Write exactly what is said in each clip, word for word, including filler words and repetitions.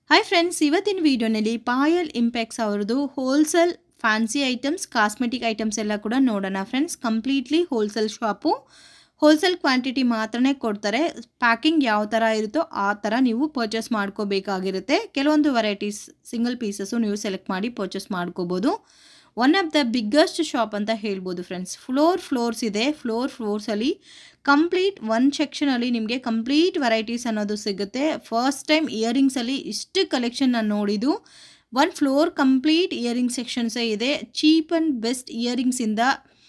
Hi friends, ಇವತ್ತಿನ ವಿಡಿಯೋನಲ್ಲಿ ಪಾಯಲ್ ಇಂಪೆಕ್ಸ್ ಅವರದು wholesale fancy items cosmetic items ಎಲ್ಲ ಕೂಡ ನೋಡೋಣ friends. Completely wholesale shop. Wholesale quantity ಮಾತ್ರನೇ ಕೊಡ್ತಾರೆ. ಪ್ಯಾಕಿಂಗ್ ಯಾವ ಥರ ಇರುತ್ತೋ ಆ ಥರ ನೀವು ಪರ್ಚೇಸ್ ಮಾಡ್ಕೋಬೇಕಾಗಿರುತ್ತೆ. ಕೆಲವೊಂದು ವೆರೈಟೀಸ್ ಸಿಂಗಲ್ ಪೀಸಸ್ಸು ನೀವು ಸೆಲೆಕ್ಟ್ ಮಾಡಿ ಪರ್ಚೇಸ್ ಮಾಡ್ಕೋಬೋದು. One of the biggest shop ಅಂತ ಹೇಳ್ಬೋದು ಫ್ರೆಂಡ್ಸ್. ಫ್ಲೋರ್ ಫ್ಲೋರ್ಸ್ ಇದೆ. ಫ್ಲೋರ್ ಫ್ಲೋರ್ಸಲ್ಲಿ ಕಂಪ್ಲೀಟ್ ಒನ್ ಸೆಕ್ಷನಲ್ಲಿ ನಿಮಗೆ ಕಂಪ್ಲೀಟ್ ವೆರೈಟೀಸ್ ಅನ್ನೋದು ಸಿಗುತ್ತೆ. ಫಸ್ಟ್ ಟೈಮ್ ಇಯರಿಂಗ್ಸಲ್ಲಿ ಇಷ್ಟು ಕಲೆಕ್ಷನ್ ನಾನು ನೋಡಿದ್ದು. ಒನ್ ಫ್ಲೋರ್ ಕಂಪ್ಲೀಟ್ ಇಯರಿಂಗ್ ಸೆಕ್ಷನ್ಸೇ ಇದೆ. ಚೀಪ್ ಆ್ಯಂಡ್ ಬೆಸ್ಟ್ ಇಯರಿಂಗ್ಸಿಂದ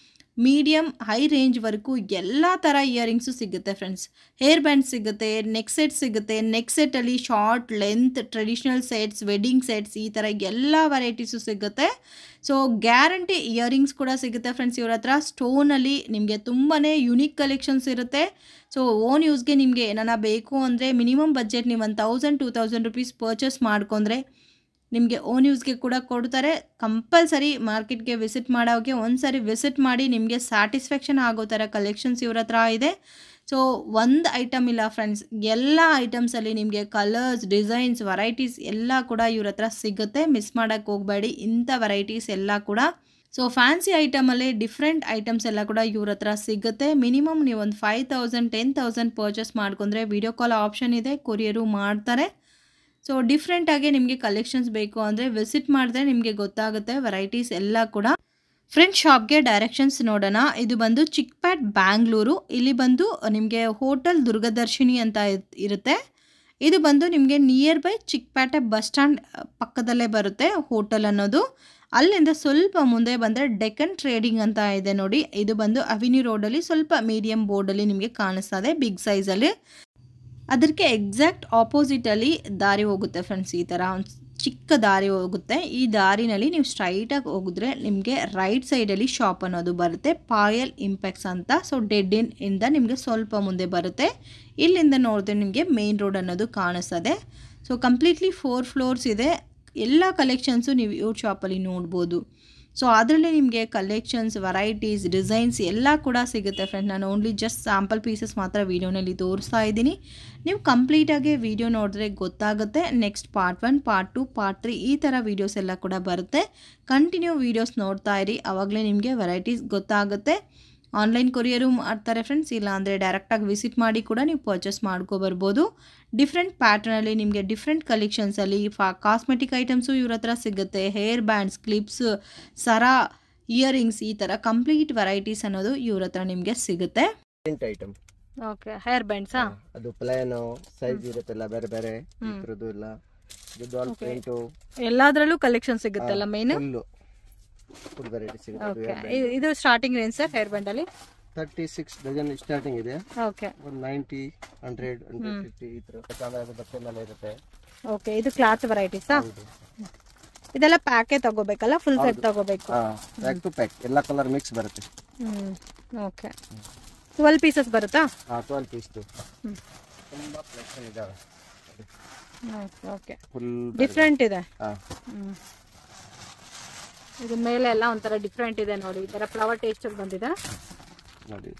ಮೀಡಿಯಮ್ ಹೈ ರೇಂಜ್ವರೆಗೂ ಎಲ್ಲ ಥರ ಇಯರಿಂಗ್ಸು ಸಿಗುತ್ತೆ ಫ್ರೆಂಡ್ಸ್. ಹೇರ್ ಬ್ಯಾಂಡ್ ಸಿಗುತ್ತೆ, ನೆಕ್ ಸೆಟ್ ಸಿಗುತ್ತೆ. ನೆಕ್ ಸೆಟ್ಟಲ್ಲಿ short length traditional sets, wedding sets, ಈ ಥರ ಎಲ್ಲ ವೆರೈಟೀಸು ಸಿಗುತ್ತೆ. ಸೊ ಗ್ಯಾರಂಟಿ ಇಯರಿಂಗ್ಸ್ ಕೂಡ ಸಿಗುತ್ತೆ ಫ್ರೆಂಡ್ಸ್ ಇವ್ರ ಹತ್ರ. ಸ್ಟೋನಲ್ಲಿ ನಿಮಗೆ ತುಂಬಾ ಯುನೀಕ್ ಕಲೆಕ್ಷನ್ಸ್ ಇರುತ್ತೆ. ಸೊ ಓನ್ ಯೂಸ್ಗೆ ನಿಮಗೆ ಏನಾರ ಬೇಕು ಅಂದರೆ ಮಿನಿಮಮ್ ಬಜೆಟ್ ನೀವು ಒಂದು thousand two thousand rupees purchase ಮಾಡ್ಕೊಂಡ್ರೆ ನಿಮಗೆ ಓನ್ ಯೂಸ್ಗೆ ಕೂಡ ಕೊಡ್ತಾರೆ. ಕಂಪಲ್ಸರಿ ಮಾರ್ಕೆಟ್ಗೆ ವಿಸಿಟ್ ಮಾಡೋಕ್ಕೆ ಒಂದು ಸಾರಿ ವಿಸಿಟ್ ಮಾಡಿ ನಿಮಗೆ ಸ್ಯಾಟಿಸ್ಫ್ಯಾಕ್ಷನ್ ಆಗೋ ಥರ ಕಲೆಕ್ಷನ್ಸ್ ಇವ್ರ ಹತ್ರ ಇದೆ. ಸೊ ಒಂದು ಐಟಮ್ ಇಲ್ಲ ಫ್ರೆಂಡ್ಸ್, ಎಲ್ಲ ಐಟಮ್ಸಲ್ಲಿ ನಿಮಗೆ ಕಲರ್ಸ್, ಡಿಸೈನ್ಸ್, ವೆರೈಟೀಸ್ ಎಲ್ಲ ಕೂಡ ಇವ್ರ ಹತ್ರ ಸಿಗುತ್ತೆ. ಮಿಸ್ ಮಾಡೋಕ್ಕೆ ಹೋಗಬೇಡಿ ಇಂಥ ವೆರೈಟೀಸ್ ಎಲ್ಲ ಕೂಡ. ಸೊ ಫ್ಯಾನ್ಸಿ ಐಟಮಲ್ಲಿ ಡಿಫ್ರೆಂಟ್ ಐಟಮ್ಸ್ ಎಲ್ಲ ಕೂಡ ಇವ್ರ ಹತ್ರ ಸಿಗುತ್ತೆ. ಮಿನಿಮಮ್ ನೀವು ಒಂದು five thousand ten thousand purchase ಮಾಡ್ಕೊಂಡ್ರೆ ವಿಡಿಯೋ ಕಾಲ್ ಆಪ್ಷನ್ ಇದೆ, ಕೊರಿಯರು ಮಾಡ್ತಾರೆ. ಸೊ ಡಿಫ್ರೆಂಟಾಗಿ ನಿಮಗೆ ಕಲೆಕ್ಷನ್ಸ್ ಬೇಕು ಅಂದರೆ ವಿಸಿಟ್ ಮಾಡಿದ್ರೆ ನಿಮಗೆ ಗೊತ್ತಾಗುತ್ತೆ ವೆರೈಟೀಸ್ ಎಲ್ಲ ಕೂಡ. ಫ್ರೆಂಡ್ಸ್ ಶಾಪ್ಗೆ ಡೈರೆಕ್ಷನ್ಸ್ ನೋಡೋಣ. ಇದು ಬಂದು ಚಿಕ್ಪೆಟ್ ಬ್ಯಾಂಗ್ಳೂರು. ಇಲ್ಲಿ ಬಂದು ನಿಮಗೆ ಹೋಟೆಲ್ ದುರ್ಗದರ್ಶಿನಿ ಅಂತ ಇರುತ್ತೆ. ಇದು ಬಂದು ನಿಮಗೆ nearby Chickpete bus stand ಪಕ್ಕದಲ್ಲೇ ಬರುತ್ತೆ ಹೋಟೆಲ್ ಅನ್ನೋದು. ಅಲ್ಲಿಂದ ಸ್ವಲ್ಪ ಮುಂದೆ ಬಂದರೆ ಡೆಕ್ಕನ್ ಟ್ರೇಡಿಂಗ್ ಅಂತ ಇದೆ ನೋಡಿ. ಇದು ಬಂದು ಅವಿನ್ಯೂ ರೋಡಲ್ಲಿ ಸ್ವಲ್ಪ ಮೀಡಿಯಮ್ ಬೋರ್ಡಲ್ಲಿ ನಿಮಗೆ ಕಾಣಿಸ್ತದೆ ಬಿಗ್ ಸೈಜಲ್ಲಿ. ಅದಕ್ಕೆ ಎಕ್ಸಾಕ್ಟ್ ಆಪೋಸಿಟಲ್ಲಿ ದಾರಿ ಹೋಗುತ್ತೆ ಫ್ರೆಂಡ್ಸ್. ಈ ಥರ ಒಂದು ಚಿಕ್ಕ ದಾರಿ ಹೋಗುತ್ತೆ. ಈ ದಾರಿನಲ್ಲಿ ನೀವು ಸ್ಟ್ರೈಟಾಗಿ ಹೋಗಿದ್ರೆ ನಿಮಗೆ ರೈಟ್ ಸೈಡಲ್ಲಿ ಶಾಪ್ ಅನ್ನೋದು ಬರುತ್ತೆ, ಪಾಯಲ್ ಇಂಪೆಕ್ಸ್ ಅಂತ. ಸೊ ಡೆಡ್ ಇನ್ ಇಂದ ನಿಮಗೆ ಸ್ವಲ್ಪ ಮುಂದೆ ಬರುತ್ತೆ. ಇಲ್ಲಿಂದ ನೋಡಿದ್ರೆ ನಿಮಗೆ ಮೇನ್ ರೋಡ್ ಅನ್ನೋದು ಕಾಣಿಸ್ತದೆ. ಸೊ ಕಂಪ್ಲೀಟ್ಲಿ ಫೋರ್ ಫ್ಲೋರ್ಸ್ ಇದೆ. ಎಲ್ಲ ಕಲೆಕ್ಷನ್ಸು ನೀವು ಇವ್ರ ಶಾಪಲ್ಲಿ ನೋಡ್ಬೋದು. ಸೊ ಅದರಲ್ಲಿ ನಿಮಗೆ ಕಲೆಕ್ಷನ್ಸ್, ವೆರೈಟೀಸ್, ಡಿಸೈನ್ಸ್ ಎಲ್ಲ ಕೂಡ ಸಿಗುತ್ತೆ ಫ್ರೆಂಡ್. ನಾನು ಓನ್ಲಿ ಜಸ್ಟ್ ಸ್ಯಾಂಪಲ್ ಪೀಸಸ್ ಮಾತ್ರ ವೀಡಿಯೋನಲ್ಲಿ ತೋರಿಸ್ತಾ ಇದ್ದೀನಿ. ನೀವು ಕಂಪ್ಲೀಟಾಗಿ ವೀಡಿಯೋ ನೋಡಿದ್ರೆ ಗೊತ್ತಾಗುತ್ತೆ. Next part one, part two, part three ಈ ಥರ ವೀಡಿಯೋಸ್ ಎಲ್ಲ ಕೂಡ ಬರುತ್ತೆ. ಕಂಟಿನ್ಯೂ ವೀಡಿಯೋಸ್ ನೋಡ್ತಾ ಇರಿ, ಆವಾಗಲೇ ನಿಮಗೆ ವೆರೈಟೀಸ್ ಗೊತ್ತಾಗುತ್ತೆ. ಆನ್ಲೈನ್ ಕೊರಿಯರು ಮಾಡ್ತಾರೆ ಫ್ರೆಂಡ್ಸ್, ಇಲ್ಲ ಅಂದರೆ ಡೈರೆಕ್ಟಾಗಿ ವಿಸಿಟ್ ಮಾಡಿ ಕೂಡ ನೀವು ಪರ್ಚೇಸ್ ಮಾಡ್ಕೊಬರ್ಬೋದು. ಡಿಫ್ರೆಂಟ್ ಪ್ಯಾಟರ್ನಲ್ಲಿ ನಿಮಗೆ ಡಿಫ್ರೆಂಟ್ ಕಲೆಕ್ಷನ್ಸಲ್ಲಿ ಫಾ ಕಾಸ್ಮೆಟಿಕ್ ಐಟಮ್ಸು ಇವ್ರ ಹತ್ರ ಸಿಗುತ್ತೆ. ಹೇರ್ ಬ್ಯಾಂಡ್ಸ್, ಕ್ಲಿಪ್ಸ್, ಸರ, ಇಯರಿಂಗ್ಸ್, ಈ ಥರ ಕಂಪ್ಲೀಟ್ ವೆರೈಟೀಸ್ ಅನ್ನೋದು ಇವ್ರ ಹತ್ರ ನಿಮಗೆ ಸಿಗುತ್ತೆ. ಐಟಮ್ ಓಕೆ, ಹೇರ್ ಬ್ಯಾಂಡ್ಸಾ? ಅದು ಪ್ಲೇನ್ ಸೈಜ್ ಇರುತ್ತಲ್ಲ, ಬೇರೆ ಬೇರೆ ಇದ್ರದ್ದು ಇಲ್ಲ. ಇದು ಡಾಲ್ ಪ್ರಿಂಟ್ ಎಲ್ಲದರಲ್ಲೂ ಕಲೆಕ್ಷನ್ ಸಿಗುತ್ತಲ್ಲ ಮೇನ್. ಫುಲ್ ವೆರೈಟಿ ಸಿಗುತ್ತೆ. ಓಕೆ, ಇದು starting range sir hair band ಅಲ್ಲಿ ತರ್ಟಿ ಸಿಕ್ಸ್ ಡಜನ್ ಸ್ಟಾರ್ಟಿಂಗ್ ಇದೆ. ಓಕೆ, ಒಂದು ನೈಂಟಿ, ಹಂಡ್ರೆಡ್, ಹಂಡ್ರೆಡ್ ಫಿಫ್ಟಿ ಈ ತರ ಚಾಲಾದ ಬಟ್ಟೆಲ್ಲ ಇರುತ್ತೆ. ಓಕೆ, ಇದು ಕ್ಲಾತ್ ವೆರೈಟೀಸಾ? ಇದೆಲ್ಲ ಪ್ಯಾಕೇ ತಗೋಬೇಕಲ್ಲ, ಫುಲ್ ಸೆಟ್ ತಗೋಬೇಕು? ಹಾ, ಪ್ಯಾಕ್ ಟು ಪ್ಯಾಕ್ ಎಲ್ಲ ಕಲರ್ ಮಿಕ್ಸ್ ಬರುತ್ತೆ. Hmm, okay. ಟ್ವೆಲ್ವ್ ಪೀಸಸ್ ಬರುತ್ತಾ? ಹಾ, ಟ್ವೆಲ್ವ್ ಪೀಸ್. ತುಂಬಾ ಕಲೆಕ್ಷನ್ ಇದಾವೆ. ಓಕೆ, ಓಕೆ, ಫುಲ್ ಡಿಫರೆಂಟ್ ಇದೆ. ಹಾ, ಇದು ಮೇಲೆ ಎಲ್ಲ ಒಂಥರ ಡಿಫ್ರೆಂಟ್ ಇದೆ ನೋಡಿ. ಈ ತರ ಫ್ಲವರ್ ಟೇಸ್ಟ್ ಬಂದಿದೆ ನೋಡಿ.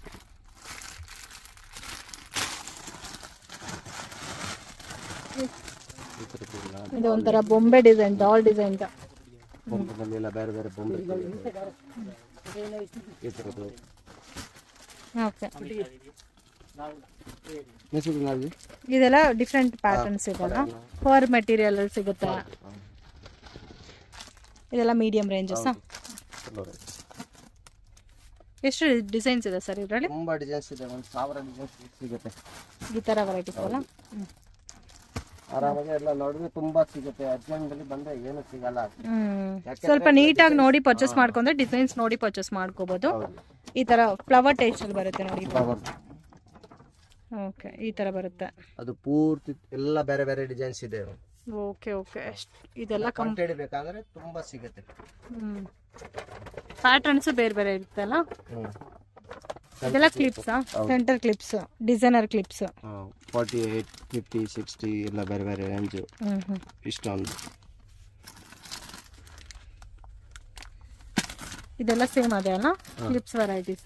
ಇದು ಒಂಥರ ಬೊಂಬೆ ಡಿಸೈನ್, ಡಾಲ್ ಡಿಸೈನ್. ಬೊಂಬೆನಲ್ಲಿ ಎಲ್ಲ ಬೇರೆ ಬೇರೆ ಬೊಂಬೆ ಈ ತರದ್ದು. ಓಕೆ, ಇದೆಲ್ಲ ಡಿಫ್ರೆಂಟ್ ಪ್ಯಾಟರ್ನ್ಸ್ ಇದೆಲ್ಲ ಫರ್ ಮೆಟೀರಿಯಲ್ ಸಿಗುತ್ತೆ. ಇದೆಲ್ಲ ಮೀಡಿಯಂ ರೇಂಜಸ್. ಎಷ್ಟು ಡಿಸೈನ್ಸ್ ಇದೆ ಸರ್ ಇದರಲ್ಲಿ? ತುಂಬಾ ಡಿಸೈನ್ಸ್ ಇದೆ, ಒಂದು ಸಾವಿರ ಡಿಸೈನ್ಸ್ ಸಿಗುತ್ತೆ ಈ ತರ ವೆರೈಟೀಸ್ ಅಲ್ಲ. ಆರಾಮಾಗಿ ಎಲ್ಲ ನೋಡಿದ್ರೆ ತುಂಬಾ ಸಿಗುತ್ತೆ. ಅರ್ಜೆಂಟ್ ಅಲ್ಲಿ ಬಂದ್ರೆ ಏನು ಸಿಗಲ್ಲ. ಸ್ವಲ್ಪ ನೀಟಾಗಿ ನೋಡಿ ಪರ್ಚೇಸ್ ಮಾಡ್ಕೊಂಡ್ರೆ ಡಿಸೈನ್ಸ್ ನೋಡಿ ಪರ್ಚೇಸ್ ಮಾಡ್ಕೋಬಹುದು. ಈ ತರ ಫ್ಲವರ್ ಟೇಸ್ಟ್ ಅಲ್ಲಿ ಬರುತ್ತೆ ನೋಡಿ. ಓಕೆ, ಈ ತರ ಬರುತ್ತೆ. ಅದು ಪೂರ್ತಿ ಎಲ್ಲ ಬೇರೆ ಬೇರೆ ಡಿಸೈನ್ಸ್ ಇದೆ. ಓಕೆ, ಓಕೆ, ಇದೆಲ್ಲ ಕಂಪ್ಲೀಟ್ ಬೇಕಾದ್ರೆ ತುಂಬಾ ಸಿಗುತ್ತೆ. ಹ್ಮ್, ಪ್ಯಾಟರ್ನ್ಸ್ ಬೇರೆ ಬೇರೆ ಇರುತ್ತಲ್ಲ. ಇದೆಲ್ಲ clips, centre clips, designer clips. Forty eight, fifty, sixty ಎಲ್ಲ ಬೇರೆ ಬೇರೆ ರೇಂಜ್ ಇಷ್ಟೊಂದು. ಇದೆಲ್ಲ ಸೇಮ್ ಅದೇ ಅಲ್ಲ ಕ್ಲಿಪ್ಸ್ ವೆರೈಟೀಸ್.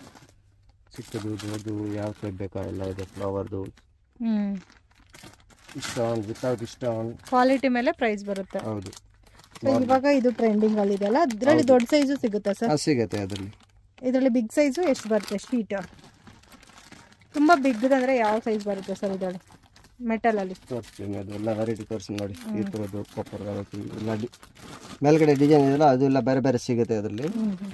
ಚಿಕ್ಕದು ದೊಡ್ಡದು ಯಾವ ಟೈಪ್ ಬೇಕಾ ಎಲ್ಲ ಇದೆ. ಫ್ಲವರ್ದು. Hmm, stone without stone quality ಮೇಲೆ ಪ್ರೈಸ್ ಬರುತ್ತೆ. ಹೌದು. ಸೊ ಇವಾಗ ಇದು ಟ್ರೆಂಡಿಂಗ್ ಅಲ್ಲಿ ಇದೆಲ್ಲ. ಇದರಲ್ಲಿ ದೊಡ್ಡ ಸೈಜು ಸಿಗುತ್ತೆ ಸರ್? ಸಿಗುತ್ತೆ ಅದರಲ್ಲಿ. ಇದರಲ್ಲಿ ಬಿಗ್ ಸೈಜು ಎಷ್ಟು ಬರುತ್ತೆ ಶೀಟ್? ತುಂಬ ಬಿಗ್ ಅಂದ್ರೆ ಯಾವ ಸೈಜ್ ಬರುತ್ತೆ ಸರ್ ಇದರಲ್ಲಿ ಮೆಟಲ್ ಅಲ್ಲಿ? ತೋರಿಸ್ತೀನಿ ಅದೆಲ್ಲ ವೆರೈಟಿ ತೋರಿಸಿ ನೋಡಿ. ಈ ಥರದ್ದು ಕಾಪರ್ ವೆರೈಟಿ ಎಲ್ಲ ಮೇಲ್ಗಡೆ ಡಿಸೈನ್ ಇದೆಲ್ಲ ಅದೆಲ್ಲ ಬೇರೆ ಬೇರೆ ಸಿಗುತ್ತೆ ಅದರಲ್ಲಿ.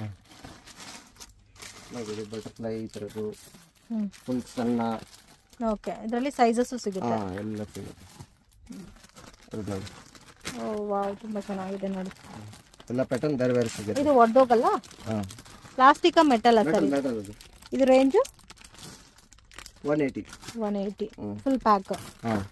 ನೋಡಿ ಬಟರ್ಫ್ಲೈ ಈ ಥರದ್ದು ಫುಲ್ ಸಣ್ಣ. ಓಕೆ, ಇದರಲ್ಲಿ ಸೈಜಸ್ಸು ಸಿಗುತ್ತೆ? ಹಾಂ, ಎಲ್ಲ ಸಿಗುತ್ತೆ. ಅದು ನೋಡಿ. ಓ ವಾವ್, ತುಂಬ ಚೆನ್ನಾಗಿದೆ ನೋಡಿ. ಎಲ್ಲ ಪ್ಯಾಟರ್ನ್ ಬೇರೆ ಬೇರೆ ಸಿಗುತ್ತೆ. ಇದು ಒಡ್ಡೋಗಲ್ಲ? ಹಾಂ. ಪ್ಲಾಸ್ಟಿಕ್ ಮೆಟಲ್ ಸರ್ ಇದು? Range one eighty. One eighty full pack. ಹಾಂ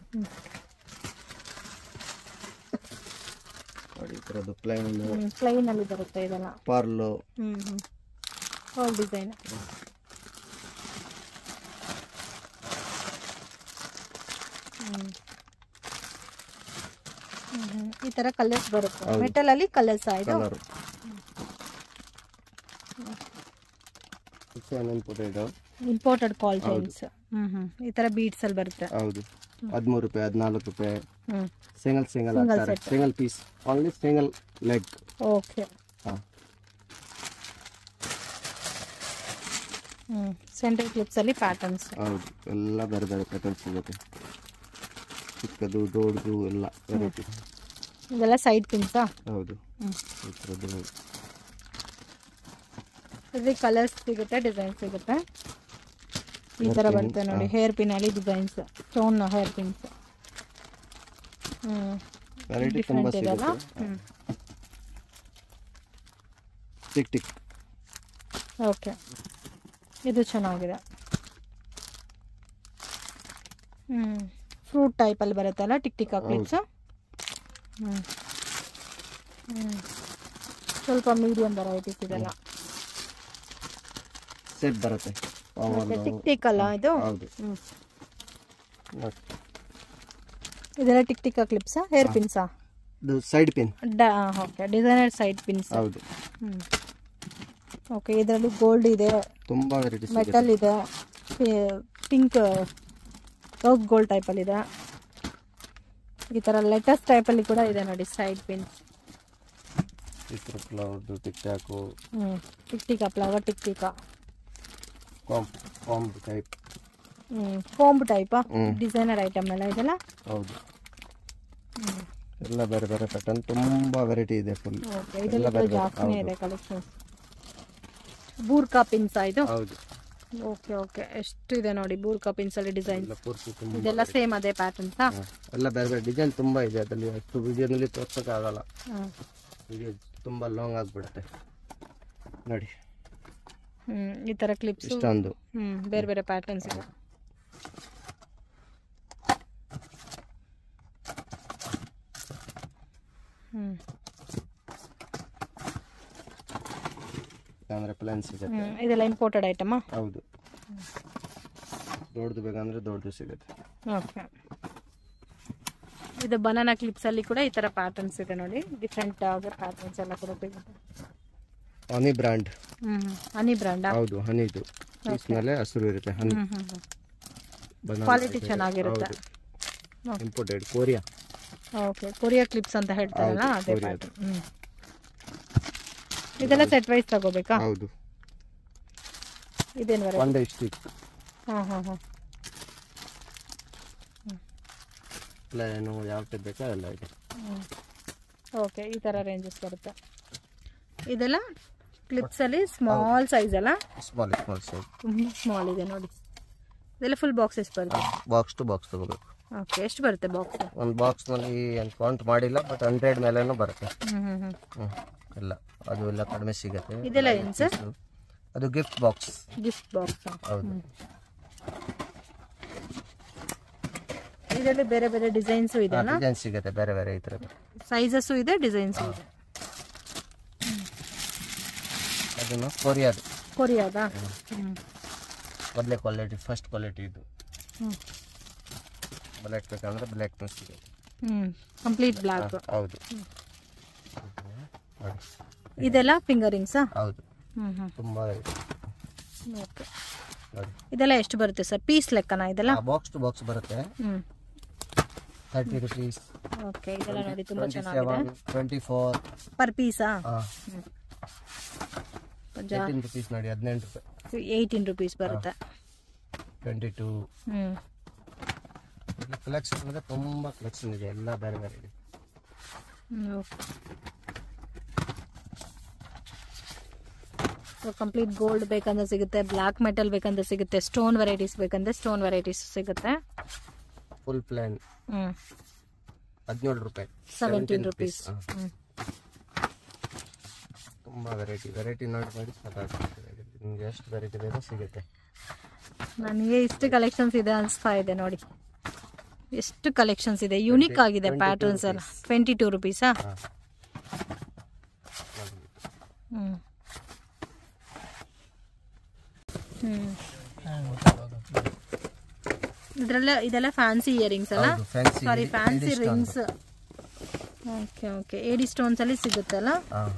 ನೋಡಿ ಈ ಥರದ್ದು ಪ್ಲೈನ್ ಪ್ಲೈನಲ್ಲಿ ಬರುತ್ತೆ ಇದೆಲ್ಲ. ಪಾರ್ಲು. ಹ್ಞೂ ಹ್ಞೂ ಹೋಲ್ ಡಿಸೈನ್. ಈ ತರ ಕಲರ್ಸ್ ಬರುತ್ತೆ ಮೆಟಲ್ ಅಲ್ಲಿ. ಕಲರ್ಸ್ ಆಯ್ತು. ಇಂಪೋರ್ಟೆಡ್ ಕಾಲ್ ಚೈನ್ಸ್. ಹ್ಮ್ ಹ್ಮ್ ಈ ತರ ಬೀಡ್ಸ್ ಅಲ್ಲಿ ಬರುತ್ತೆ. ಹೌದು. ಹದಿಮೂರು ರೂಪಾಯಿ ಹದಿನಾಲ್ಕು ರೂಪಾಯಿ single single single piece only single leg. Okay. Hmm centre clips ಅಲ್ಲಿ ಪ್ಯಾಟರ್ನ್ಸ್. ಹೌದು, ಎಲ್ಲ ಬೇರೆ ಬೇರೆ ಪ್ಯಾಟರ್ನ್ಸ್ ಸಿಗುತ್ತೆ. ಚಿಕ್ಕದು ದೊಡ್ಡದು ಎಲ್ಲ ವೆರೈಟಿ. ಇದೆಲ್ಲ ಸೈಡ್ ಪಿನ್ಸಾ? ಹೌದು. ಇದರಲ್ಲಿ ಕಲರ್ಸ್ ಸಿಗುತ್ತೆ, ಡಿಸೈನ್ ಸಿಗುತ್ತೆ. ಈ ತರ ಬರುತ್ತೆ ನೋಡಿ. ಹೇರ್ ಪಿನ್ ಅಲ್ಲಿ designs, stone hair pins. Hmm variety ತುಂಬಾ ಸಿಗುತ್ತೆ. Tick tick. ಓಕೆ, ಇದು ಚೆನ್ನಾಗಿದೆ. ಹ್ಮ್ ಫ್ರೂಟ್ ಟೈಪ್ ಅಲ್ಲಿ ಬರುತ್ತಲ್ಲ tick tick clips. Hmm hmm ಸ್ವಲ್ಪ ಮೀಡಿಯಂ ವೆರೈಟೀಸ್ ಇದೆಲ್ಲ ಸೆಟ್ ಬರುತ್ತೆ. ಟಿಕ್ ಟಿಕ್ ಅಲ್ಲ ಇದು? ಹೌದು. ಇದೆಲ್ಲ ಟಿಕ್ ಟಿಕ್ ಕ್ಲಿಪ್ಸ್, ಹೇರ್ ಪಿನ್ಸಾ? ಇದು side pin. Okay, designer side pins. ಹೌದು. ಹ್ಮ್ ಓಕೆ, ಇದರಲ್ಲಿ ಗೋಲ್ಡ್ ಇದೆ, ತುಂಬಾ ವೆರೈಟೀಸ್ ಮೆಟಲ್ ಇದೆ, ಪಿಂಕ್ ರೋಸ್ ಗೋಲ್ಡ್ ಟೈಪ್ ಅಲ್ಲಿ ಇದೆ. ಈ ತರ ಲೆಟಸ್ ಟೈಪ್ ಅಲ್ಲಿ ಕೂಡ ಇದೆ ನೋಡಿ side pins. Flower tick tock. Hmm tick tick flower tick tick comb comb type. Hmm comb type designer item ಎಲ್ಲ ಇದೆಲ್ಲ. ಹೌದು, ಎಲ್ಲ ಬೇರೆ ಬೇರೆ ಪ್ಯಾಟರ್ನ್ ತುಂಬಾ ವೆರೈಟಿ ಇದೆ ಫುಲ್. ಓಕೆ, ಇದೆಲ್ಲ ಜಾಸ್ತಿನೇ ಇದೆ ಕಲೆಕ್ಷನ್. ಬೂರ್ಕಾ ಪಿನ್ಸ್ ಇದು? ಹೌದು. ಓಕೆ ಓಕೆ, ಎಷ್ಟು ಇದೆ ನೋಡಿ ಬೂರ್ಕಾ ಪಿನ್ಸ್ ಅಲ್ಲಿ ಡಿಸೈನ್. ಇದೆಲ್ಲ ಸೇಮ್ ಅದೇ ಪ್ಯಾಟರ್ನ್ಸಾ? ಎಲ್ಲ ಬೇರೆ ಬೇರೆ ಡಿಸೈನ್ ತುಂಬಾ ಇದೆ ಅದರಲ್ಲಿ. ಅಷ್ಟು ವಿಡಿಯೋನಲ್ಲಿ ತೋರ್ಸೋಕೆ ಆಗಲ್ಲ, ವಿಡಿಯೋ ತುಂಬಾ ಲಾಂಗ್ ಆಗ್ಬಿಡುತ್ತೆ ನೋಡಿ. ಹ್ಮ್ ಈ ತರ ಕ್ಲಿಪ್ಸ್ ಇಷ್ಟೊಂದು. ಹ್ಮ್ ಬೇರೆ ಬೇರೆ ಪ್ಯಾಟರ್ನ್ಸ್ ಇದೆ. ಹ್ಮ್ ಅಂದ್ರೆ ಪ್ಲಾನ್ ಸಿಗುತ್ತೆ. ಇದೆಲ್ಲ ಇಂಪೋರ್ಟೆಡ್ ಐಟಮ್? ಹೌದು. ದೊಡ್ಡದು ಬೇಕಂದ್ರೆ ದೊಡ್ಡದು ಸಿಗುತ್ತೆ. ಓಕೆ, ಇದು ಬನಾನಾ ಕ್ಲಿಪ್ಸ್ ಅಲ್ಲಿ ಕೂಡ ಈ ತರ ಪ್ಯಾಟರ್ನ್ಸ್ ಇದೆ ನೋಡಿ. ಡಿಫರೆಂಟ್ ಆಗಿ ಪ್ಯಾಟರ್ನ್ಸ್ ಎಲ್ಲ ಕೂಡ ಸಿಗುತ್ತೆ. Honey brand. Hmm honey brand? ಹೌದು, ಹನಿದು ಪೀಸ್ ಮೇಲೆ ಹಸಿರು ಇರುತ್ತೆ. ಹನಿ ಕ್ವಾಲಿಟಿ ಚೆನ್ನಾಗಿರುತ್ತೆ. Imported Korea. Okay, Korea clips ಅಂತ ಹೇಳ್ತಾರಲ್ಲ ಅದೇ ಪ್ಯಾಟರ್ನ್. ಹ್ಮ್ ಇದೆಲ್ಲ ಸೆಟ್ ವೈಸ್ ತಗೋಬೇಕಾ? ಹೌದು. ಇದೇನು ವೆರೈಟಿ? One day stick. ಹಾಂ ಹಾಂ ಹಾಂ ಪ್ಲೇನು ಯಾವ ಟೈಪ್ ಬೇಕಾ ಎಲ್ಲ ಇದೆ. ಓಕೆ, ಈ ಥರ ರೇಂಜಸ್ ಬರುತ್ತೆ. ಇದೆಲ್ಲ ಕ್ಲಿಪ್ಸಲ್ಲಿ ಸ್ಮಾಲ್ ಸೈಜ್ ಅಲ್ಲ? Small small size. ತುಂಬ ಸ್ಮಾಲ್ ಇದೆ ನೋಡಿ. ಇದೆಲ್ಲ ಫುಲ್ ಬಾಕ್ಸಸ್ ಬರುತ್ತೆ? ಬಾಕ್ಸ್ ಟು ಬಾಕ್ಸ್ ತಗೋಬೇಕು. ಓಕೆ, ಎಷ್ಟು ಬರುತ್ತೆ ಬಾಕ್ಸ್? ಒಂದು ಬಾಕ್ಸ್ನಲ್ಲಿ ಏನು ಕೌಂಟ್ ಮಾಡಿಲ್ಲ, ಬಟ್ ಹಂಡ್ರೆಡ್ ಮೇಲೇನೂ ಬರುತ್ತೆ. ಹ್ಞೂ ಹ್ಞೂ ಹ್ಞೂ ಎಲ್ಲ ಅದು ಎಲ್ಲ ಕಡಿಮೆ ಸಿಗುತ್ತೆ. ಇದೆಲ್ಲ ಏನು ಸರ್? ಅದು ಗಿಫ್ಟ್ ಬಾಕ್ಸ್. Gift box. ಹೌದು. ಇದರಲ್ಲಿ ಬೇರೆ ಬೇರೆ ಡಿಸೈನ್ಸ್ ಇದೆ ಅಲ್ಲ? ಡಿಸೈನ್ ಸಿಗುತ್ತೆ ಬೇರೆ ಬೇರೆ ಈ ಥರ. ಸೈಜಸ್ಸು ಇದೆ, ಡಿಸೈನ್ಸ್ ಇದೆ. ಅದನ್ನು ಕೊರಿಯಾದು. ಕೊರಿಯಾದಾ? ಮೊದಲೇ ಕ್ವಾಲಿಟಿ, ಫಸ್ಟ್ ಕ್ವಾಲಿಟಿ ಇದು. ಹ್ಞೂ ಬ್ಲ್ಯಾಕ್ ಬೇಕಂದ್ರೆ ಬ್ಲ್ಯಾಕ್ನೂ ಸಿಗುತ್ತೆ. ಹ್ಞೂ ಕಂಪ್ಲೀಟ್ ಬ್ಲ್ಯಾಕ್. ಹೌದು. ಇದೆಲ್ಲ ಫಿಂಗರಿಂಗ್ಸಾ? ಹೌದು. ಹ್ಞೂ ಹ್ಞೂ ತುಂಬ. ಓಕೆ, ಇದೆಲ್ಲ ಎಷ್ಟು ಬರುತ್ತೆ ಸರ್? ಪೀಸ್ ಲೆಕ್ಕನಾ ಇದೆಲ್ಲ? ಬಾಕ್ಸ್ ಟು ಬಾಕ್ಸ್ ಬರುತ್ತೆ. ಹ್ಞೂ ತರ್ಟಿ ರುಪೀಸ್. ಓಕೆ, ಇದೆಲ್ಲ ನೋಡಿ ತುಂಬಾ ಚೆನ್ನಾಗಿದೆ. ಟ್ವೆಂಟಿ ಫೋರ್ ಪರ್ ಪೀಸಾ? ಏಯ್ಟೀನ್ ರುಪೀಸ್ ನೋಡಿ, ಹದಿನೆಂಟು ರೂಪಾಯಿ. ಏಯ್ಟೀನ್ ರುಪೀಸ್ ಬರುತ್ತೆ. Twenty two. ಹ್ಮ್, ಕಲೆಕ್ಷನ್ ಅಂದ್ರೆ ತುಂಬಾ ಕಲೆಕ್ಷನ್ ಇದೆ, ಎಲ್ಲ ಬೇರೆ ಬೇರೆ ಇದೆ. ಕಂಪ್ಲೀಟ್ ಗೋಲ್ಡ್ ಬೇಕಂದ್ರೆ ಸಿಗುತ್ತೆ, ಬ್ಲಾಕ್ ಮೆಟಲ್ ಬೇಕಂದ್ರೆ ಸಿಗುತ್ತೆ, ಸ್ಟೋನ್ ವೆರೈಟೀಸ್ ಬೇಕಂದ್ರೆ ಸ್ಟೋನ್ ವೆರೈಟೀಸ್ ಸಿಗುತ್ತೆ. ಫುಲ್ ಪ್ಲಾನ್ ಹ್ಮ್ ಹದಿನೇಳು ರೂಪಾಯಿ, ಸೆವೆಂಟೀನ್ ರುಪೀಸ್. ತುಂಬಾ ವೆರೈಟಿ ವೆರೈಟಿ ನೋಡಿ ಮಾಡಿ ಸಾಕಾಗ್ತದೆ. ನಿಮ್ಗೆ ಎಷ್ಟು ವೆರೈಟಿ ಬೇಕೋ ಸಿಗುತ್ತೆ. ನನಗೆ ಇಷ್ಟು ಕಲೆಕ್ಷನ್ಸ್ ಇದೆ ಅನಿಸ್ತಾ ಇದೆ ನೋಡಿ, ಎಷ್ಟು ಕಲೆಕ್ಷನ್ಸ್ ಇದೆ, ಯೂನಿಕ್ ಆಗಿದೆ ಪ್ಯಾಟರ್ನ್ಸ್ ಎಲ್ಲ. Twenty two ರುಪೀಸಾ? ಹ್ಮ್ ಹ್ಮ್ ಇದ್ರಲ್ಲ ಇದೆಲ್ಲ ಫ್ಯಾನ್ಸಿ ಇಯರಿಂಗ್ಸ್ ಅಲ್ಲ? Sorry, fancy rings. Okay okay, AD stones ಅಲ್ಲಿ ಸಿಗುತ್ತಲ್ಲ?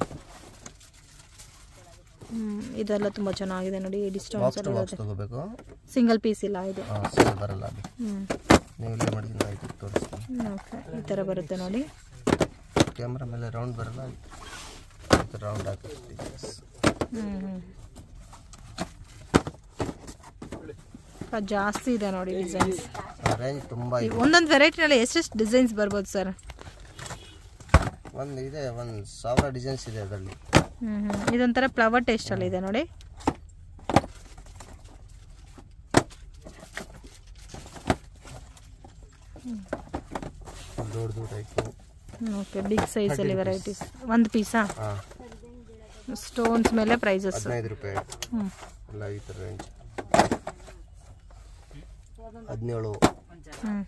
ಹ್ಮ್, ಇದೆಲ್ಲ ತುಂಬಾ ಚೆನ್ನಾಗಿದೆ ನೋಡಿ, ಏಡಿ ಸ್ಟೋನ್ಸ್ ಅಲ್ಲಿ ಇರುತ್ತೆ. ಸಿಂಗಲ್ ಪೀಸ್ ಇಲ್ಲ ಇದು. ಬರಲ್ಲ ಅದು. ಹ್ಮ್, ನೀವು ಇಲ್ಲೇ ಮಾಡಿ ಆಯ್ತು ತೋರಿಸ್ತೀನಿ. ಓಕೆ, ಈ ತರ ಬರುತ್ತೆ ನೋಡಿ. ಕ್ಯಾಮೆರಾ ಮೇಲೆ ರೌಂಡ್ ಬರಲ್ಲ, ರೌಂಡ್ ಹಾಕಿ. ಹ್ಮ್ ಹ್ಮ್ ಜಾಸ್ತಿ ಇದೆ ನೋಡಿ ಡಿಸೈನ್ಸ್. ರೇಂಜ್ ತುಂಬಾ ಇದೆ. ಒಂದೊಂದು ವೆರೈಟಿನಲ್ಲಿ ಎಷ್ಟೆಷ್ಟು ಡಿಸೈನ್ಸ್ ಬರ್ಬೋದು ಸರ್? ಒಂದು ಇದೆ, ಒಂದು ಸಾವಿರ ಡಿಸೈನ್ಸ್ ಇದೆ ಅದರಲ್ಲಿ. ಹ್ಮ್ ಹ್ಮ್ ಇದೊಂಥರ ಫ್ಲವರ್ ಟೇಸ್ಟ್ ಅಲ್ಲಿ ಇದೆ ನೋಡಿ. ದೊಡ್ಡದು ಟೈಪ್. ಓಕೆ, ಬಿಗ್ ಸೈಜ್ ಅಲ್ಲಿ ವೆರೈಟೀಸ್. ಒಂದು ಪೀಸಾ? ಸ್ಟೋನ್ಸ್ ಮೇಲೆ ಪ್ರೈಸಸ್ ಹದಿನೈದು ರೂಪಾಯಿ. ಹ್ಮ್, ಎಲ್ಲ ಈ ತರ ರೇಂಜ್. ಹದಿನೇಳು. Hmm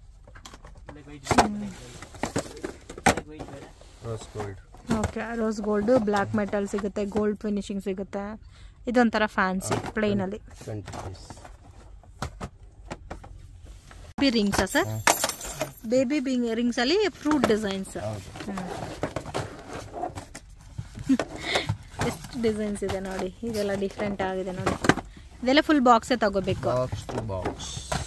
rose gold. Okay, rose gold, black metal ಸಿಗುತ್ತೆ, ಗೋಲ್ಡ್ ಫಿನಿಶಿಂಗ್ ಸಿಗುತ್ತೆ. ಇದೊಂಥರ ಫ್ಯಾನ್ಸಿ ಪ್ಲೇನ್ ಅಲ್ಲಿ. ಬೇಬಿ ರಿಂಗ್ಸಾ ಸರ್? ಬೇಬಿ ಬಿಂಗ್ ರಿಂಗ್ಸ್ ಅಲ್ಲಿ ಫ್ರೂಟ್ ಡಿಸೈನ್ಸ್. ಎಷ್ಟು ಡಿಸೈನ್ಸ್ ಇದೆ ನೋಡಿ, ಇದೆಲ್ಲ ಡಿಫ್ರೆಂಟ್ ಆಗಿದೆ ನೋಡಿ. ಇದೆಲ್ಲ ಫುಲ್ ಬಾಕ್ಸೇ ತಗೋಬೇಕು. Box to box.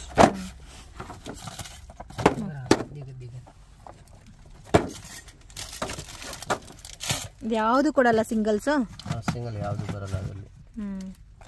ಯಾವುದು ಕೊಡಲ್ಲ ಸಿಂಗಲ್ಸ್? ಸಿಂಗಲ್ ಯಾವುದು ಬರಲ್ಲ ಅದರಲ್ಲಿ. ಹ್ಮ್,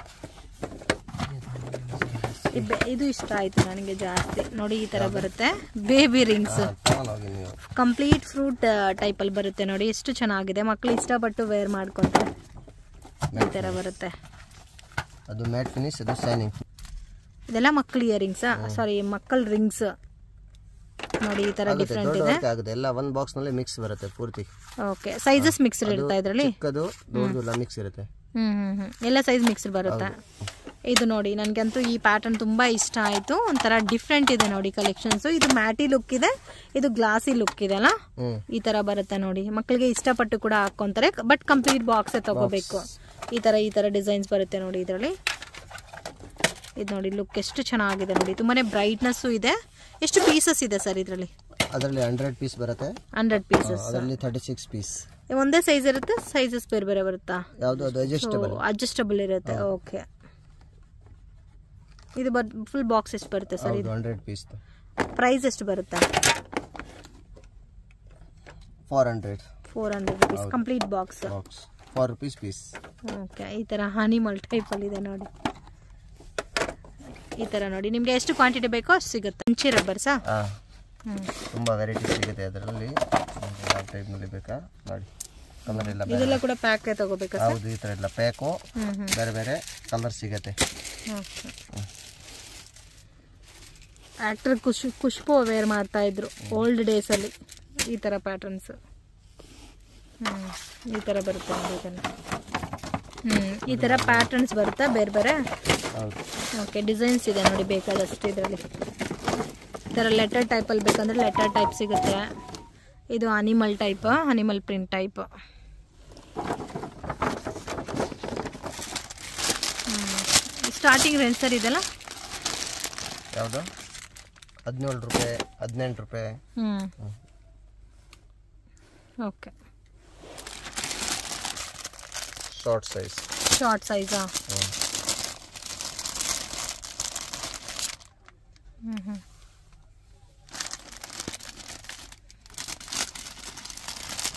ಇದು ಇಷ್ಟ ಆಯ್ತು ನನಗೆ ಜಾಸ್ತಿ ನೋಡಿ. ಈ ತರ ಬರುತ್ತೆ baby rings, complete fruit type ಅಲ್ಲಿ ಬರುತ್ತೆ ನೋಡಿ. ಎಷ್ಟು ಚೆನ್ನಾಗಿದೆ, ಮಕ್ಕಳು ಇಷ್ಟಪಟ್ಟು ವೇರ್ ಮಾಡ್ಕೊಂತಾರೆ. ಈ ತರ ಬರುತ್ತೆ. ಅದು ಮ್ಯಾಟ್ ಫಿನಿಶ್, ಅದು ಶೈನಿಂಗ್. ಇದೆಲ್ಲ ಮಕ್ಕಳ ಇಯರಿಂಗ್ಸ್, ಸಾರಿ ಮಕ್ಕಳ ರಿಂಗ್ಸ್ ನೋಡಿ. ಈ ತರ ಡಿಫರೆಂಟ್ ಇದೆ. ಆಗುತ್ತೆ, ಎಲ್ಲ ಒಂದು ಬಾಕ್ಸ್ ನಲ್ಲಿ ಮಿಕ್ಸ್ ಬರುತ್ತೆ ಪೂರ್ತಿ. ಓಕೆ, ಸೈಜಸ್ ಮಿಕ್ಸ್ ಇರುತ್ತೆ ಇದರಲ್ಲಿ. ಚಿಕ್ಕದು ದೊಡ್ಡದು ಮಿಕ್ಸ್ ಇರುತ್ತೆ. ಹ್ಮ್ ಹ್ಮ್ ಹ್ಮ್ ಎಲ್ಲ ಸೈಜ್ ಮಿಕ್ಸ್ ಬರುತ್ತೆ. ಇದು ನೋಡಿ, ನನಗಂತೂ ಈ ಪ್ಯಾಟರ್ನ್ ತುಂಬಾ ಇಷ್ಟ ಆಯ್ತು. ಒಂಥರ ಡಿಫ್ರೆಂಟ್ ಇದೆ ನೋಡಿ ಕಲೆಕ್ಷನ್ಸ್. ಇದು ಮ್ಯಾಟಿ ಲುಕ್ ಇದೆ, ಇದು ಗ್ಲಾಸಿ ಲುಕ್ ಇದೆ ಅಲ್ಲ? ಈ ತರ ಬರುತ್ತೆ ನೋಡಿ. ಮಕ್ಕಳಿಗೆ ಇಷ್ಟಪಟ್ಟು ಕೂಡ ಹಾಕೊಂತಾರೆ, ಬಟ್ ಕಂಪ್ಲೀಟ್ ಬಾಕ್ಸ್ ತಗೋಬೇಕು. ಈ ತರ ಈ ತರ ಡಿಸೈನ್ಸ್ ಬರುತ್ತೆ ನೋಡಿ ಇದರಲ್ಲಿ. ಇದು ನೋಡಿ ಲುಕ್ ಎಷ್ಟು ಚೆನ್ನಾಗಿದೆ ನೋಡಿ, ತುಂಬಾನೇ ಬ್ರೈಟ್ನೆಸ್ ಇದೆ. ಎಷ್ಟು ಪೀಸಸ್ ಇದೆ ಸರ್ ಇದರಲ್ಲಿ? ಅದರಲ್ಲಿ ಹಂಡ್ರೆಡ್ ಪೀಸ್ ಬರುತ್ತೆ. ಹಂಡ್ರೆಡ್ ಪೀಸಸ್, ಅದರಲ್ಲಿ ತರ್ಟಿ ಸಿಕ್ಸ್ ಪೀಸ್. ಒಂದೇ ಸೈಜ್ ಇರುತ್ತೆ, ಸೈಜಸ್ ಬೇರೆ ಬೇರೆ ಬರುತ್ತಾ? ಯಾವುದು ಅದು ಅಡ್ಜಸ್ಟಬಲ್ ಅಡ್ಜಸ್ಟಬಲ್ ಇರುತ್ತೆ. ಓಕೆ, ಇದು ಫುಲ್ ಬಾಕ್ಸ್ ಎಷ್ಟು ಬರುತ್ತೆ ಸರ್? ಇದು ಹಂಡ್ರೆಡ್ ಪೀಸ್. ಪ್ರೈಸ್ ಎಷ್ಟು ಬರುತ್ತೆ? Four hundred. Four hundred rupees complete box. Four rupees piece. Okay, ಈ ತರ ಅನಿಮಲ್ ಟೈಪ್ ಅಲ್ಲಿ ಇದೆ ನೋಡಿ. ಈ ತರ ನೋಡಿ, ನಿಮ್ಗೆ ಎಷ್ಟು ಕ್ವಾಂಟಿಟಿ ಬೇಕೋ ಅಷ್ಟು ಸಿಗುತ್ತೆ. ಹಂಚಿ ರಬ್ಬರ್ಸಾ? ತುಂಬಾ ವೆರೈಟಿ ಸಿಗುತ್ತೆ ಅದರಲ್ಲಿ. ಯಾವ ಟೈಪ್ ನಲ್ಲಿ ಬೇಕಾ ನೋಡಿ. ಕಲರ್ ಎಲ್ಲ ಇದೆಲ್ಲ ಕೂಡ ಪ್ಯಾಕ್ ತಗೋಬೇಕಾ ಸರ್? ಹೌದು, ಈ ತರ ಎಲ್ಲ ಪ್ಯಾಕು ಬೇರೆ ಬೇರೆ ಕಲರ್ ಸಿಗುತ್ತೆ. ಆಕ್ಟರ್ ಖುಷ್ ಖುಷ್ಬು ವೇರ್ ಮಾಡ್ತಾ ಇದ್ರು ಓಲ್ಡ್ ಡೇಸ್ ಅಲ್ಲಿ ಈ ತರ ಪ್ಯಾಟರ್ನ್ಸ್. ಹ್ಮ್ ಈ ತರ ಬರುತ್ತೆ ನೋಡಿ ಇದನ್ನ. ಹ್ಮ್ ಈ ತರ ಪ್ಯಾಟರ್ನ್ಸ್ ಬರುತ್ತಾ ಬೇರೆ ಬೇರೆ? ಓಕೆ, ಡಿಸೈನ್ಸ್ ಇದೆ ನೋಡಿ ಬೇಕಾದಷ್ಟು ಇದರಲ್ಲಿ. ಈ ತರ ಲೆಟರ್ ಟೈಪ್ ಅಲ್ಲಿ ಬೇಕಂದ್ರೆ ಲೆಟರ್ ಟೈಪ್ ಸಿಗುತ್ತೆ. ಇದು animal type, animal print type. Starting range sir ಇದೆಲ್ಲ ಯಾವುದು? ಹದಿನೇಳು ರೂಪಾಯಿ, ಹದಿನೆಂಟು ರೂಪಾಯಿ. Hmm okay, short size. Short ಸೈಜಾ? ಹ್ಮ್ ಹ್ಮ್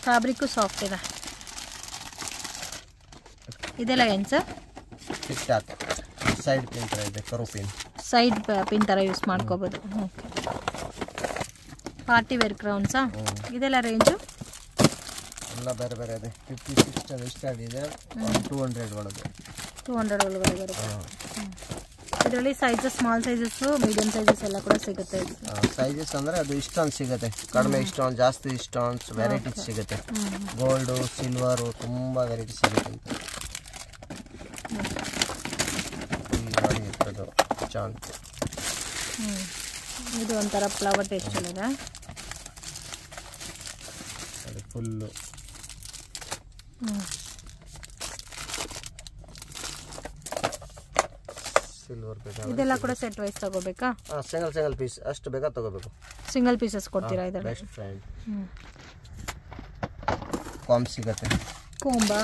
ಫ್ಯಾಬ್ರಿಕ್ಕು ಸಾಫ್ಟ್ ಇದೆ. ಇದೆಲ್ಲ ಏನು sir? Tick tock side pin ಥರ ಇದೆ, ಕರು ಪಿನ್. ಸೈಡ್ ಪಿನ್ ಥರ ಯೂಸ್ ಮಾಡ್ಕೋಬೋದು. ಓಕೆ. ಪಾರ್ಟಿ ವೇರ್ ಕ್ರೌನ್ಸಾ? ಇದೆಲ್ಲ ರೇಂಜು? ಎಲ್ಲ ಬೇರೆ ಬೇರೆ ಇದೆ. ಫಿಫ್ಟಿ ಸಿಕ್ಸ್ ಸ್ಟಾರ್ಟ್ ಇದೆ, ಟೂ ಹಂಡ್ರೆಡ್ ಒಳಗೆ. ಟೂ ಹಂಡ್ರೆಡ್ ಒಳಗಡೆ ಬರುತ್ತೆ. ಇದರಲ್ಲಿ sizes, small sizes, medium sizes ಎಲ್ಲ ಕೂಡ ಸಿಗುತ್ತೆ. ಸೈಜಸ್ ಅಂದರೆ ಅದು ಇಷ್ಟೊಂದು ಸಿಗುತ್ತೆ, ಕಡಿಮೆ ಇಷ್ಟೊಂದು, ಜಾಸ್ತಿ ಇಷ್ಟೊಂದು ವೆರೈಟೀಸ್ ಸಿಗುತ್ತೆ. ಗೋಲ್ಡು, ಸಿಲ್ವರು, ತುಂಬ ವೆರೈಟಿ ಸಿಗುತ್ತೆ. ನೋಡಿ ಇದು ಚಾಂತ್. ಹ್ಞೂ ಇದು ಒಂಥರ ಫ್ಲವರ್ ಟೇಸ್ಟಲ್ಲಿದೆ. ಅದು ಫುಲ್ಲು. ಹ್ಞೂ ಸಿಲ್ವರ್ ಬೇಕಾ? ಇದೆಲ್ಲ ಕೂಡ ಸೆಟ್ ವೈಸ್ ತಗೋಬೇಕಾ? ಹಾಂ, ಸಿಂಗಲ್ ಸಿಂಗಲ್ ಪೀಸ್ ಅಷ್ಟು ಬೇಕಾ ತಗೋಬೇಕು. ಸಿಂಗಲ್ ಪೀಸಸ್ ಕೊಡ್ತೀರಾ ಇದರಲ್ಲಿ? Best friend. ಹ್ಞೂ ಕಾಮ್ ಸಿಗುತ್ತೆ. ಕೊಂಬಾ.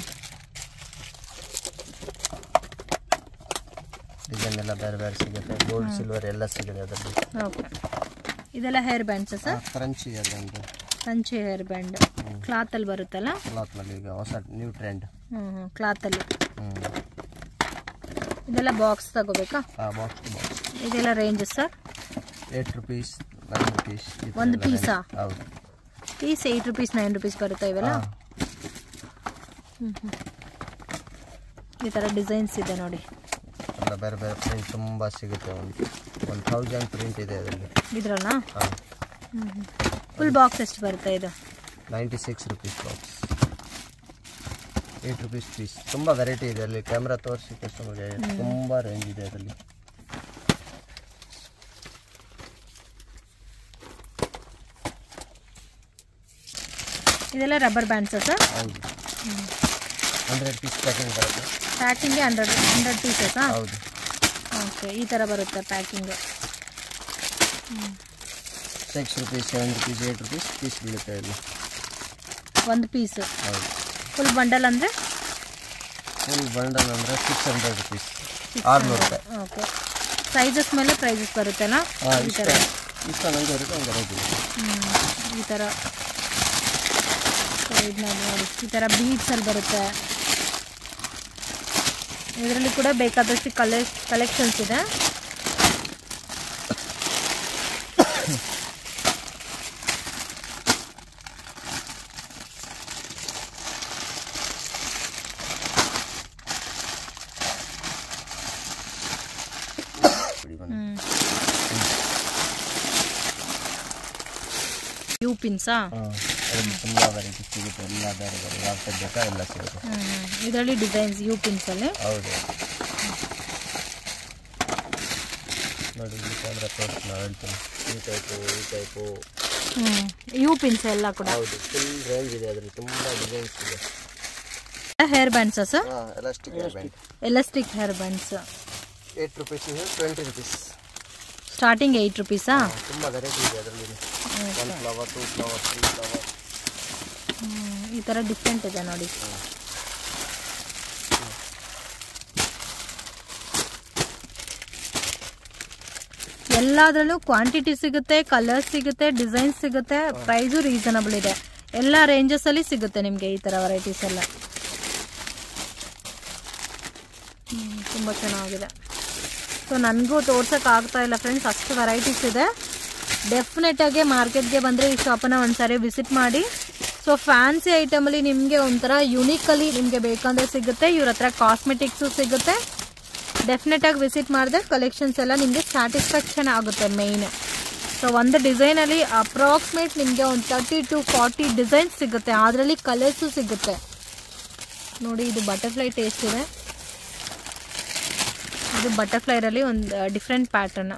ಡಿಸೈನ್ ಎಲ್ಲ ಬೇರೆ ಬೇರೆ ಸಿಗುತ್ತೆ. ಗೋಲ್ಡ್, ಸಿಲ್ವರ್ ಎಲ್ಲ ಸಿಗುತ್ತೆ ಅದರಲ್ಲಿ. ಓಕೆ. ಇದೆಲ್ಲ ಹೇರ್ ಬ್ಯಾಂಡ್ಸ್ ಸರ್? ಕ್ರಂಚಿ ಅದೊಂದು ಕ್ರಂಚಿ ಹೇರ್ ಬ್ಯಾಂಡ್ ಕ್ಲಾತಲ್ಲಿ ಬರುತ್ತಲ್ಲ? ಕ್ಲಾತ್ನಲ್ಲಿ ಈಗ ಹೊಸ ನ್ಯೂ ಟ್ರೆಂಡ್. ಹ್ಞೂ ಹ್ಞೂ ಕ್ಲಾತಲ್ಲಿ. ಹ್ಞೂ ಇದೆಲ್ಲ ಬಾಕ್ಸ್ ತಗೋಬೇಕಾ? ಹಾಂ, ಬಾಕ್ಸ್ ಟು ಬಾಕ್ಸ್. ಇದೆಲ್ಲ range sir? Eight rupees, nine rupees. ಒಂದು ಪೀಸಾ? ಹೌದು, piece eight rupees, nine rupees ಬರುತ್ತೆ ಇವೆಲ್ಲ. ಹ್ಞೂ ಹ್ಞೂ ಈ ಥರ ಡಿಸೈನ್ಸ್ ಇದೆ ನೋಡಿ. ಎಲ್ಲ ಬೇರೆ ಬೇರೆ ಪ್ರಿಂಟ್ ತುಂಬ ಸಿಗುತ್ತೆ. ಒಂದು ಒಂದು ಥೌಸಂಡ್ ಪ್ರಿಂಟ್ ಇದೆ ಅದರಲ್ಲಿ. ಇದ್ರಲ್ಲ? ಹಾಂ. ಹ್ಞೂ ಹ್ಞೂ ಫುಲ್ ಬಾಕ್ಸ್ ಎಷ್ಟು ಬರುತ್ತೆ ಇದು? Ninety six rupees box, eight rupees piece. ತುಂಬ ವೆರೈಟಿ ಇದೆ ಅಲ್ಲಿ. ಕ್ಯಾಮ್ರಾ ತೋರಿಸಿ ಕಸ್ಟಮರ್ಗೆ, ತುಂಬ ರೇಂಜ್ ಇದೆ ಅದರಲ್ಲಿ. ಇದೆಲ್ಲ ರಬ್ಬರ್ ಬ್ಯಾಂಡ್ಸಾ ಸರ್? ಹೌದು, ಹಂಡ್ರೆಡ್ ಪೀಸ್ ಪ್ಯಾಕಿಂಗ್ ಬರುತ್ತೆ. ಪ್ಯಾಕಿಂಗ್ಗೆ ಹಂಡ್ರೆಡ್ ಹಂಡ್ರೆಡ್ ಪೀಸಸ್ಸಾ? ಹೌದು. ಓಕೆ, ಈ ಥರ ಬರುತ್ತೆ ಪ್ಯಾಕಿಂಗ್. ಹ್ಞೂ six rupees, seven rupees, eight rupees piece ಬೀಳುತ್ತೆ ಇಲ್ಲಿ ಒಂದು ಪೀಸು. ಹೌದು. ಫುಲ್ ಬಂಡಲ್ ಅಂದರೆ? ಫುಲ್ ಬಂಡಲ್ ಅಂದರೆ ಸಿಕ್ಸ್ ಹಂಡ್ರೆಡ್ ರುಪೀಸ್, ಆರುನೂರು ರೂಪಾಯಿ. ಓಕೆ. ಸೈಜಸ್ ಮೇಲೆ ಪ್ರೈಸಸ್ ಬರುತ್ತೆಲ್ಲ? ಹಾಂ, ಈ ಇಷ್ಟ ಥರ ಇಷ್ಟ ನನಗೆ ಇರುತ್ತೆ, ಹಂಗೆ ರೇಟ್ ಇದೆ. ಹ್ಞೂ ಈ ಥರ ಇದನ್ನ ನೋಡಿ, ಈ ಥರ ಬೀಡ್ಸಲ್ಲಿ ಬರುತ್ತೆ. ಇದರಲ್ಲಿ ಕೂಡ ಬೇಕಾದಷ್ಟು ಕಲೆ ಕಲೆಕ್ಷನ್ಸ್ ಇದೆ. ಯು ಪಿನ್ಸಾ? ಅದರಲ್ಲಿ ತುಂಬ ವೆರೈಟಿ ಸಿಗುತ್ತೆ, ಎಲ್ಲ ಬೇರೆ ಬೇರೆ ಯಾವ ಟೈಪ್ ಬೇಕಾ ಎಲ್ಲ ಸಿಗುತ್ತೆ. ಇದರಲ್ಲಿ ಡಿಸೈನ್ಸ್ ಯು ಪಿನ್ಸಲ್ಲಿ. ಹೌದು ನೋಡಿ, ಈ ಕ್ಯಾಮ್ರಾ ತೋರಿಸಿ ನಾವು ಹೇಳ್ತೀನಿ. ಈ ಟೈಪು, ಈ ಟೈಪು. ಹ್ಞೂ ಯು ಪಿನ್ಸ್ ಎಲ್ಲ ಕೂಡ. ಹೌದು, ಫುಲ್ ರೇಂಜ್ ಇದೆ ಅದರಲ್ಲಿ, ತುಂಬ ಡಿಸೈನ್ಸ್ ಇದೆ. ಹೇರ್ ಬ್ಯಾಂಡ್ಸಾ ಸರ್? ಹಾಂ, elastic hair band. Elastic hair bands eight rupees ಇದೆ, ಟ್ವೆಂಟಿ ರುಪೀಸ್ ಸ್ಟಾರ್ಟಿಂಗ್. ಏಯ್ಟ್ ರುಪೀಸಾ? ತುಂಬ ವೆರೈಟಿ ಇದೆ ಅದರಲ್ಲಿ. One flower, two flower, three flower. ಈ ಥರ ಡಿಫ್ರೆಂಟ್ ಇದೆ ನೋಡಿ. ಎಲ್ಲದರಲ್ಲೂ ಕ್ವಾಂಟಿಟಿ ಸಿಗುತ್ತೆ, ಕಲರ್ಸ್ ಸಿಗುತ್ತೆ, ಡಿಸೈನ್ಸ್ ಸಿಗುತ್ತೆ, ಪ್ರೈಸು ರೀಸನಬಲ್ ಇದೆ. ಎಲ್ಲ ರೇಂಜಸಲ್ಲಿ ಸಿಗುತ್ತೆ ನಿಮಗೆ ಈ ಥರ ವೆರೈಟೀಸ್ ಎಲ್ಲ. ತುಂಬ ಚೆನ್ನಾಗಿದೆ. ಸೊ ನನಗೂ ತೋರ್ಸೋಕ್ಕಾಗ್ತಾ ಇಲ್ಲ ಫ್ರೆಂಡ್ಸ್, ಅಷ್ಟು ವೆರೈಟೀಸ್ ಇದೆ. ಡೆಫಿನೆಟಾಗಿ ಮಾರ್ಕೆಟ್ಗೆ ಬಂದರೆ ಈ ಶಾಪನ್ನು ಒಂದು ಸಾರಿ ವಿಸಿಟ್ ಮಾಡಿ. ಸೊ ಫ್ಯಾನ್ಸಿ ಐಟಮಲ್ಲಿ ನಿಮಗೆ ಒಂಥರ ಯುನೀಕಲ್ಲಿ ನಿಮಗೆ ಬೇಕಂದರೆ ಸಿಗುತ್ತೆ. ಇವ್ರ ಹತ್ರ ಕಾಸ್ಮೆಟಿಕ್ಸು ಸಿಗುತ್ತೆ. ಡೆಫಿನೆಟಾಗಿ ವಿಸಿಟ್ ಮಾಡಿದ್ರೆ ಕಲೆಕ್ಷನ್ಸ್ ಎಲ್ಲ ನಿಮಗೆ ಸ್ಯಾಟಿಸ್ಫ್ಯಾಕ್ಷನ್ ಆಗುತ್ತೆ ಮೇಯ್ನ್. ಸೊ ಒಂದು ಡಿಸೈನಲ್ಲಿ ಅಪ್ರಾಕ್ಸಿಮೇಟ್ ನಿಮಗೆ ಒಂದು ತರ್ಟಿ ಟು ಫಾರ್ಟಿ ಡಿಸೈನ್ಸ್ ಸಿಗುತ್ತೆ. ಅದರಲ್ಲಿ ಕಲರ್ಸು ಸಿಗುತ್ತೆ ನೋಡಿ. ಇದು ಬಟರ್ಫ್ಲೈ ಟೇಸ್ಟ್ ಇದೆ. ಇದು ಬಟರ್ಫ್ಲೈರಲ್ಲಿ ಒಂದು ಡಿಫ್ರೆಂಟ್ ಪ್ಯಾಟರ್ನ್.